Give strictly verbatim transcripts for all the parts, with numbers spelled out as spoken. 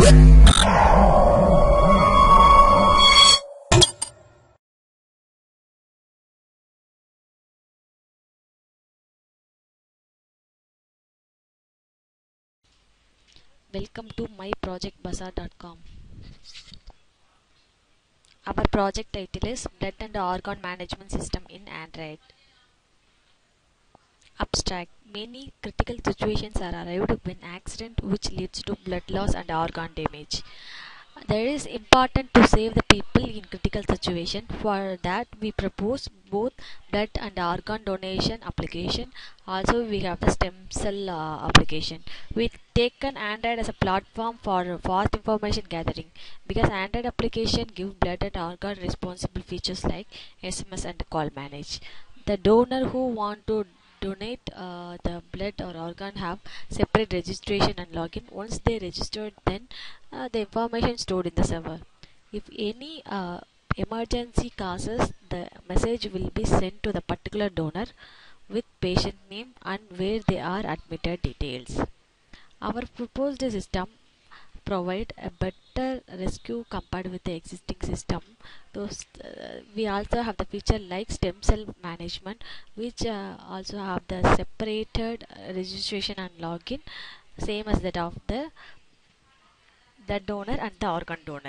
Welcome to my project bazaar dot com. Our project title is Blood and Organ Management System in Android. Abstract. Many critical situations are arrived when accident which leads to blood loss and organ damage. There is important to save the people in critical situation. For that we propose both blood and organ donation application. Also we have the stem cell uh, application. We taken Android as a platform for fast information gathering because Android application give blood and organ responsible features like S M S and call manage. The donor who want to donate uh, the blood or organ have separate registration and login. Once they registered, then uh, the information stored in the server. If any uh, emergency causes, the message will be sent to the particular donor with patient name and where they are admitted details. Our proposed system provide a better rescue compared with the existing system. Those uh, we also have the feature like stem cell management, which uh, also have the separated uh, registration and login, same as that of the the donor and the organ donor.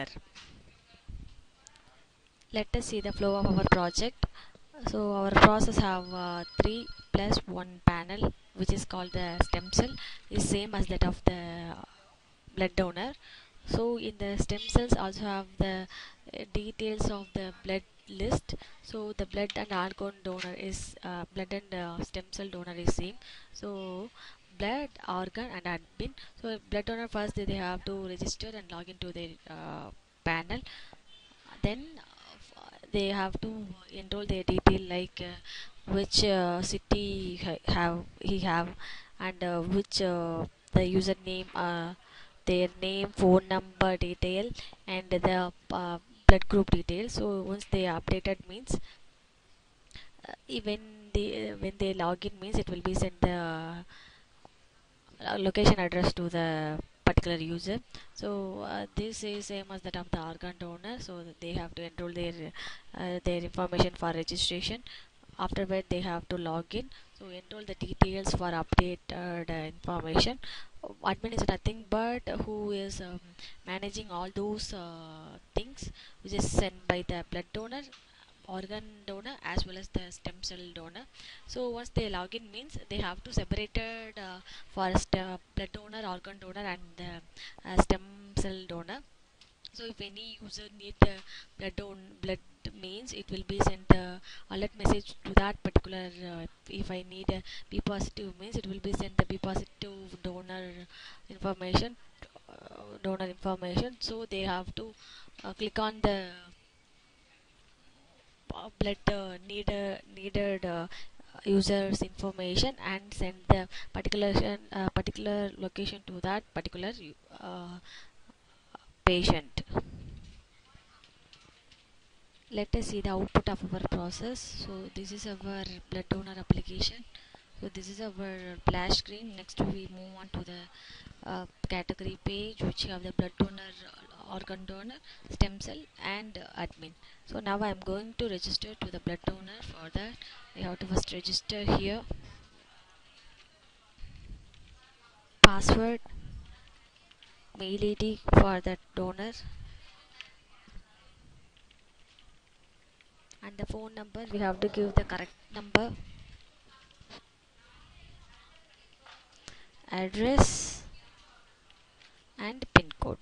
Let us see the flow of our project. So our process have uh, three plus one panel, which is called the stem cell, is same as that of the blood donor. So in the stem cells also have the uh, details of the blood list. So the blood and organ donor is uh, blood and uh, stem cell donor is same. So blood, organ and admin. So blood donor first they have to register and log into their uh, panel. Then uh, they have to enroll their detail like uh, which uh, city ha have he have and uh, which uh, the username, uh, their name, phone number detail and the uh, blood group details. So once they updated means uh, even they uh, when they log in means it will be sent the uh, location address to the particular user. So uh, this is same as that of the organ donor, so that they have to enroll their uh, their information for registration. After that they have to log in, so enroll the details for updated uh, information. Admin is nothing but who is um, managing all those uh, things which is sent by the blood donor, organ donor as well as the stem cell donor. So once they log in means they have to separated uh, for st- blood donor, organ donor and the uh, stem cell donor. So if any user need the blood don blood means it will be sent uh, alert message to that particular uh, if I need a B positive means it will be sent the B positive donor information, uh, donor information. So they have to uh, click on the uh, blood uh, needed needed uh, users information and send the particular uh, particular location to that particular uh, patient. Let us see the output of our process. So this is our blood donor application. So this is our splash screen. Next we move on to the uh, category page, which have the blood donor, uh, organ donor, stem cell and uh, admin. So now I am going to register to the blood donor. For that we have to first register here, password, mail I D for that donor and the phone number. We have to give the correct number, address and pin code.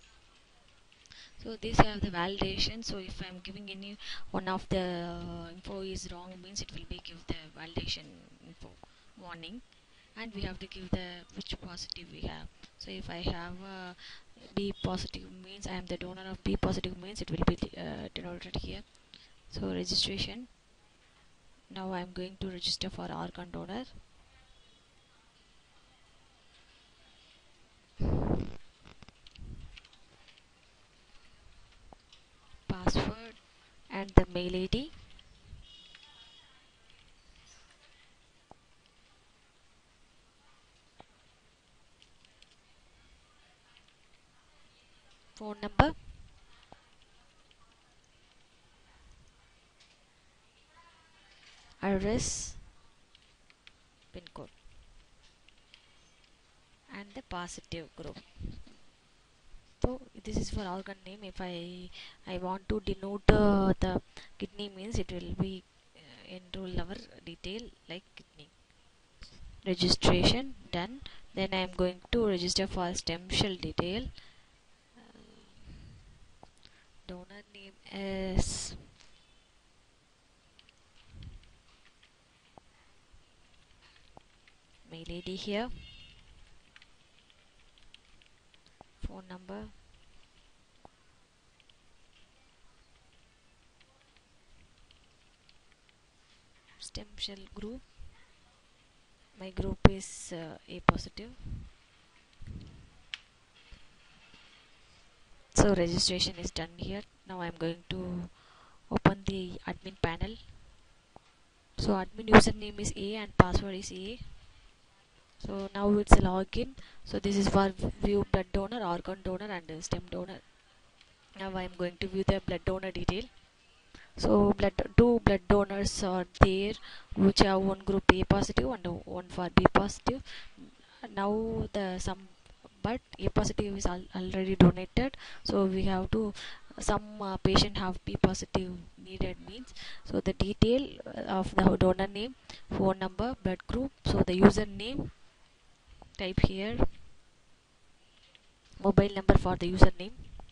So these have the validation. So if I'm giving any one of the uh, info is wrong means it will be give the validation info warning, and we have to give the which positive we have. So if I have uh, B positive means I am the donor of B positive means it will be uh, denoted here. So registration. Now I am going to register for organ donor. Password and the mail I D. phone number, address, pin code, and the positive group. So this is for organ name. If I I want to denote uh, the kidney means, it will be uh, enroll our detail like kidney. Registration done. Then I am going to register for stem cell detail. Donor name is mail I D here. Phone number. Stem cell group. My group is uh, A positive. So registration is done here. Now I am going to open the admin panel. So admin username is A and password is A. So now it's a login. So this is for view blood donor, organ donor, and uh, stem donor. Now I am going to view the blood donor detail. So blood two blood donors are there, which have one group A positive and one for B positive. Now the some but A positive is al already donated, so we have to some uh, patient have B positive needed means. So the detail of the donor name, phone number, blood group. So the username type here, mobile number for the username,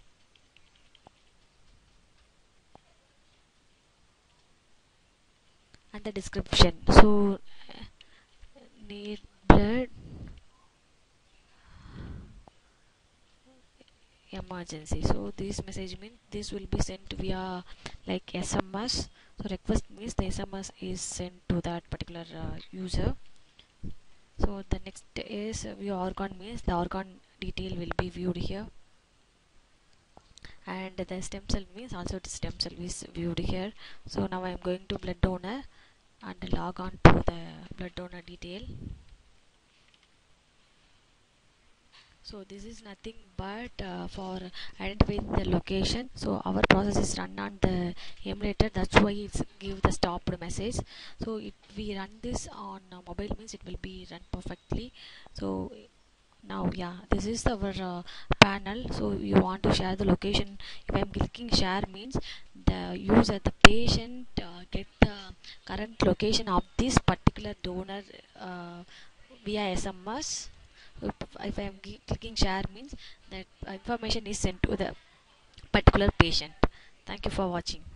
and the description. So uh, need blood emergency. So this message means this will be sent via like S M S. So request means the S M S is sent to that particular uh, user. So the next is uh, view organ means the organ detail will be viewed here, and the stem cell means also the stem cell is viewed here. So now I am going to blood donor and log on to the blood donor detail. So this is nothing but uh, for identifying the location. So our process is run on the emulator, that's why it's give the stopped message. So if we run this on uh, mobile means it will be run perfectly. So now yeah, this is our uh, panel. So you want to share the location. If I'm clicking share means the user, the patient uh, get the current location of this particular donor uh, via S M S. If, if I am clicking share means that information is sent to the particular patient. Thank you for watching.